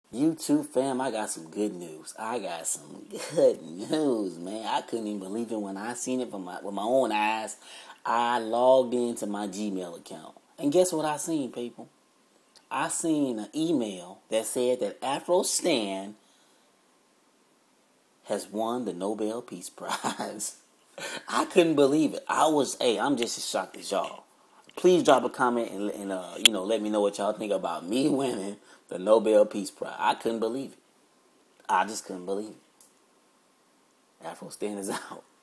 YouTube fam, I got some good news. I got some good news, man. I couldn't even believe it when I seen it with my own eyes. I logged into my Gmail account. And guess what I seen, people? I seen an email that said that Afro Stan has won the Nobel Peace Prize. I couldn't believe it. I'm just as shocked as y'all. Please drop a comment and let me know what y'all think about me winning the Nobel Peace Prize. I couldn't believe it. I just couldn't believe it. Afro Stan is out.